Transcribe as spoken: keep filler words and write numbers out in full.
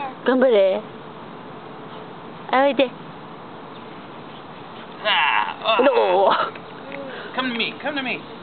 頑張れ。あ、おいで。 Ah, oh. No. Come to me, come to me.